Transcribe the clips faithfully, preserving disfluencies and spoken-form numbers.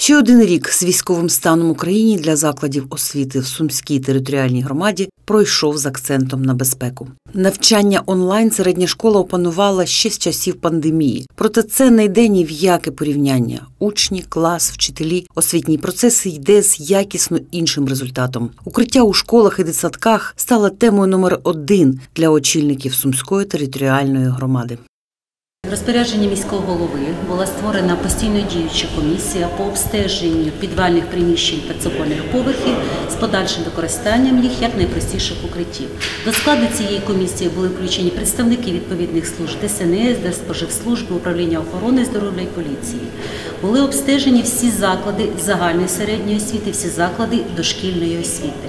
Ще один рік з військовим станом в Україні для закладів освіти в Сумській територіальній громаді пройшов з акцентом на безпеку. Навчання онлайн середня школа опанувала ще з часів пандемії. Проте це не йде ні в яке порівняння. Учні, клас, вчителі, освітній процес йде з якісно іншим результатом. Укриття у школах і дитсадках стало темою номер один для очільників Сумської територіальної громади. В розпорядженні міського голови була створена постійно діюча комісія по обстеженню підвальних приміщень та цокольних поверхів з подальшим використанням їх як найпростіших укриттів. До складу цієї комісії були включені представники відповідних служб Де Ес Ен Ес, Держспоживслужби, управління охорони здоров'я і поліції. Були обстежені всі заклади загальної середньої освіти, всі заклади дошкільної освіти.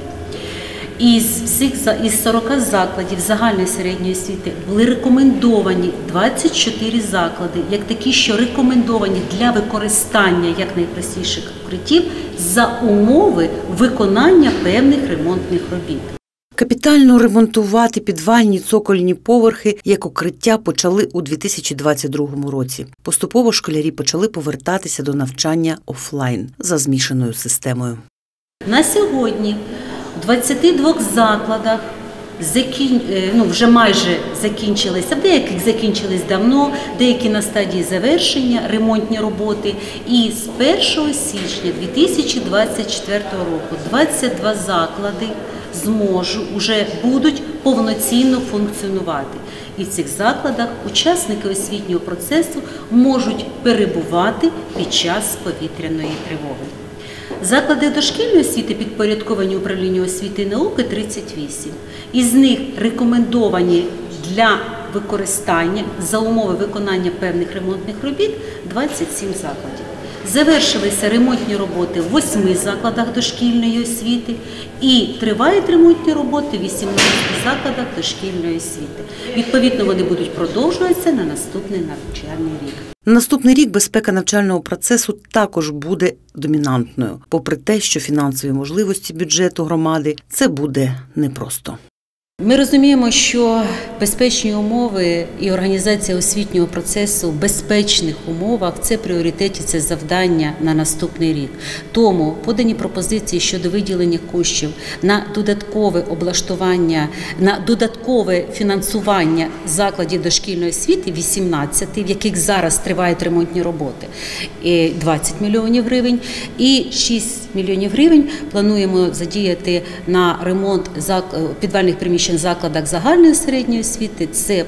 Із всіх із сорока закладів загальної середньої освіти були рекомендовані двадцять чотири заклади, як такі, що рекомендовані для використання як найпростіших укриттів за умови виконання певних ремонтних робіт. Капітально ремонтувати підвальні цокольні поверхи як укриття почали у дві тисячі двадцять другому році. Поступово школярі почали повертатися до навчання офлайн за змішаною системою. На сьогодні у двадцяти двох закладах закін... ну, вже майже закінчилися, деяких закінчились давно, деякі на стадії завершення, ремонтні роботи. І з першого січня дві тисячі двадцять четвертого року двадцять два заклади зможуть, вже будуть повноцінно функціонувати. І в цих закладах учасники освітнього процесу можуть перебувати під час повітряної тривоги. Заклади дошкільної освіти підпорядковані управлінню освіти і науки тридцять вісім. Із них рекомендовані для використання за умови виконання певних ремонтних робіт двадцять сім закладів. Завершилися ремонтні роботи в восьми закладах дошкільної освіти і тривають ремонтні роботи в вісімнадцяти закладах дошкільної освіти. Відповідно, вони будуть продовжуватися на наступний навчальний рік. На наступний рік безпека навчального процесу також буде домінантною, попри те, що фінансові можливості бюджету громади – це буде непросто. Ми розуміємо, що безпечні умови і організація освітнього процесу в безпечних умовах – це пріоритеті, це завдання на наступний рік. Тому подані пропозиції щодо виділення коштів на додаткове облаштування, на додаткове фінансування закладів дошкільної освіти, вісімнадцяти, в яких зараз тривають ремонтні роботи, двадцять мільйонів гривень, і шість мільйонів гривень плануємо задіяти на ремонт підвальних приміщень в закладах загальної середньої освіти, це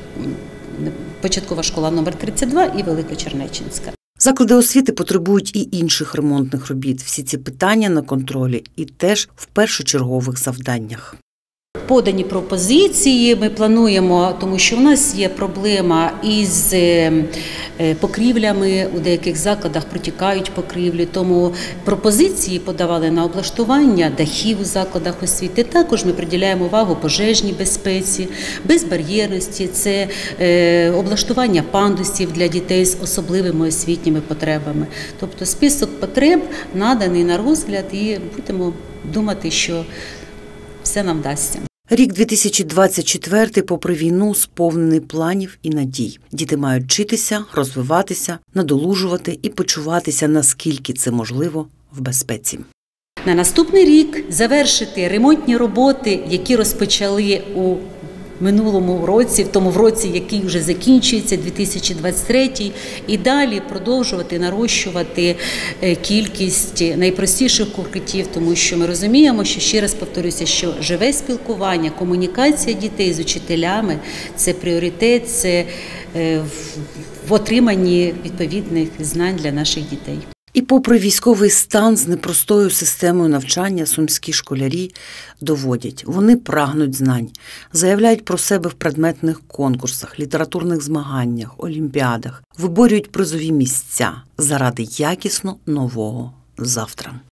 початкова школа номер тридцять два і Великочернеччинська. Заклади освіти потребують і інших ремонтних робіт. Всі ці питання на контролі і теж в першочергових завданнях. Подані пропозиції ми плануємо, тому що в нас є проблема із покрівлями, у деяких закладах протікають покрівлі, тому пропозиції подавали на облаштування дахів у закладах освіти. Також ми приділяємо увагу пожежній безпеці, безбар'єрності, це облаштування пандусів для дітей з особливими освітніми потребами. Тобто список потреб наданий на розгляд і будемо думати, що все нам вдасться. Рік дві тисячі двадцять четвертий, попри війну, сповнений планів і надій. Діти мають вчитися, розвиватися, надолужувати і почуватися, наскільки це можливо, в безпеці. На наступний рік завершити ремонтні роботи, які розпочали у минулому році, в тому році, який вже закінчується, дві тисячі двадцять третій, і далі продовжувати нарощувати кількість найпростіших укриттів, тому що ми розуміємо, що, ще раз повторюся, що живе спілкування, комунікація дітей з учителями – це пріоритет, це в отриманні відповідних знань для наших дітей. І попри військовий стан з непростою системою навчання, сумські школярі доводять. Вони прагнуть знань, заявляють про себе в предметних конкурсах, літературних змаганнях, олімпіадах, виборюють призові місця заради якісно нового завтра.